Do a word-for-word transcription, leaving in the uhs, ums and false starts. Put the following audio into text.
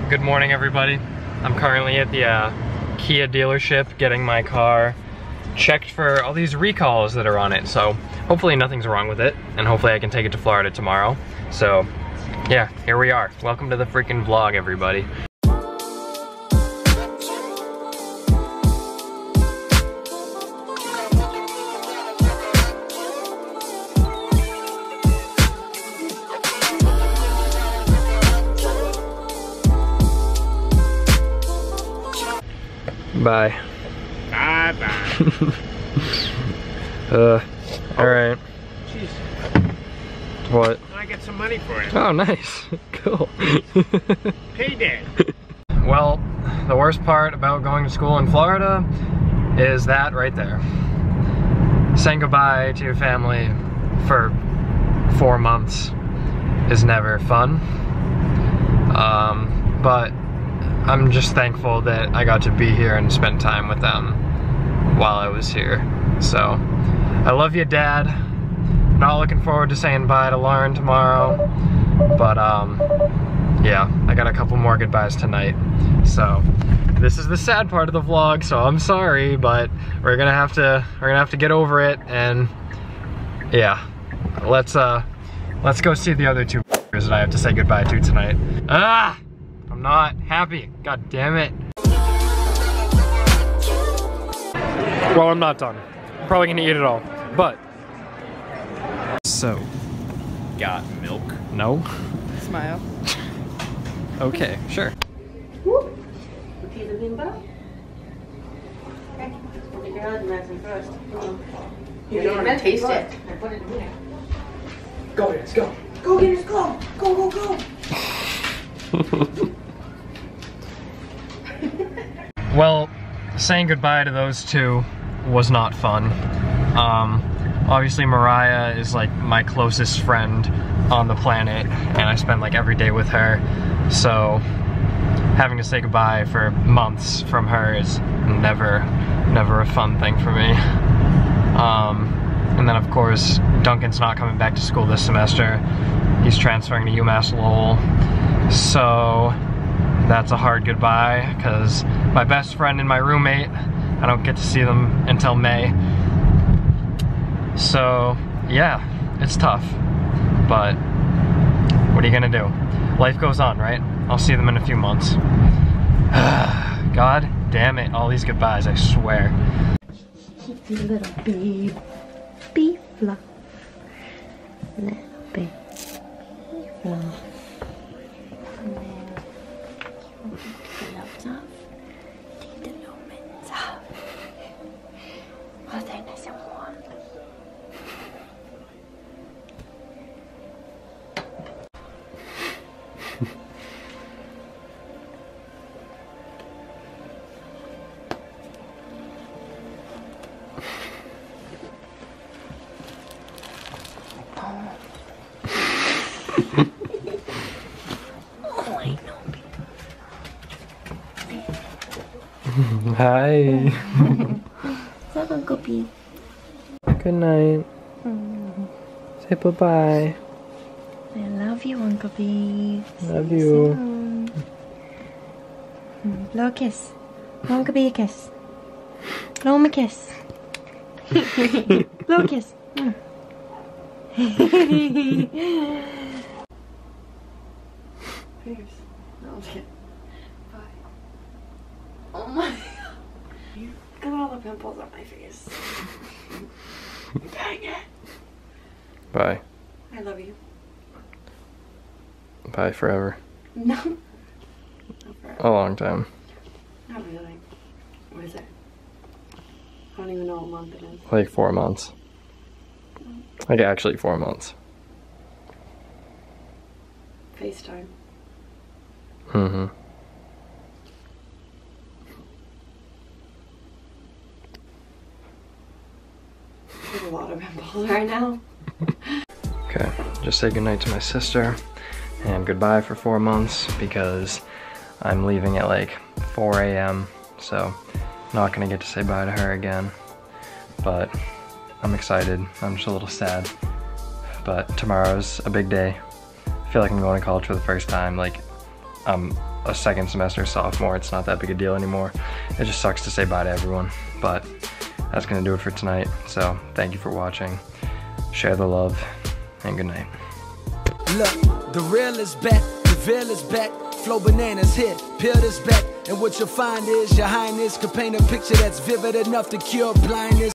Good morning, everybody. I'm currently at the uh, Kia dealership getting my car checked for all these recalls that are on it. So hopefully nothing's wrong with it, and hopefully I can take it to Florida tomorrow. So yeah, here we are. Welcome to the freaking vlog, everybody. Bye. Bye bye. uh, alright. Jeez. What? I get some money for it. Oh, nice. Cool. Payday. Well, the worst part about going to school in Florida is that right there. Saying goodbye to your family for four months is never fun. Um, but I'm just thankful that I got to be here and spend time with them while I was here. So, I love you, Dad. Not looking forward to saying bye to Lauren tomorrow, but um, yeah, I got a couple more goodbyes tonight. So, this is the sad part of the vlog, so I'm sorry, but we're gonna have to we're gonna have to get over it, and yeah, let's uh, let's go see the other two that I have to say goodbye to tonight. Ah! I'm not happy. God damn it. Well, I'm not done. I'm probably gonna eat it all, but. So. Got milk? No. Smile. Okay, sure. Woo! A piece of bimbo? Okay. Take your other medicine first. You don't want to taste it. I put it in here. Go, let's go. Go, Guinness, go! Go, go, go! Well, saying goodbye to those two was not fun. Um, obviously Mariah is like my closest friend on the planet, and I spend like every day with her. So having to say goodbye for months from her is never, never a fun thing for me. Um, and then of course, Duncan's not coming back to school this semester. He's transferring to UMass Lowell. So that's a hard goodbye, because my best friend and my roommate, I don't get to see them until May. So yeah, it's tough, but what are you gonna do? Life goes on, right? I'll see them in a few months. God damn it, all these goodbyes, I swear. You little babe. Be fluff. Little babe. Be fluff. Hi. Say Uncle Pete. Good night. Mm. Say bye-bye. I love you, Uncle Pete. Love you. Mm. Blow a kiss. Blow Uncle Pete a kiss. Blow him a kiss. Blow a kiss. Mm. Fingers. No, I'm just kidding. Bye. Oh my god. Look at all the pimples on my face. Dang it. Bye. I love you. Bye forever. No. Not forever. A long time. Not really. What is it? I don't even know what month it is. Like four months. Like actually four months. FaceTime. Mm-hmm. There's a lot of pimples right now. Okay, just say goodnight to my sister and goodbye for four months because I'm leaving at like four A M So not gonna get to say bye to her again. But I'm excited. I'm just a little sad. But tomorrow's a big day. I feel like I'm going to college for the first time. Like, I'm a second semester sophomore. It's not that big a deal anymore. It just sucks to say bye to everyone, but that's gonna do it for tonight. So thank you for watching. Share the love, and good night. Look, the real is back, the veil is back. Flow bananas here, peel this back. And what you'll find is your highness could paint a picture that's vivid enough to cure blindness.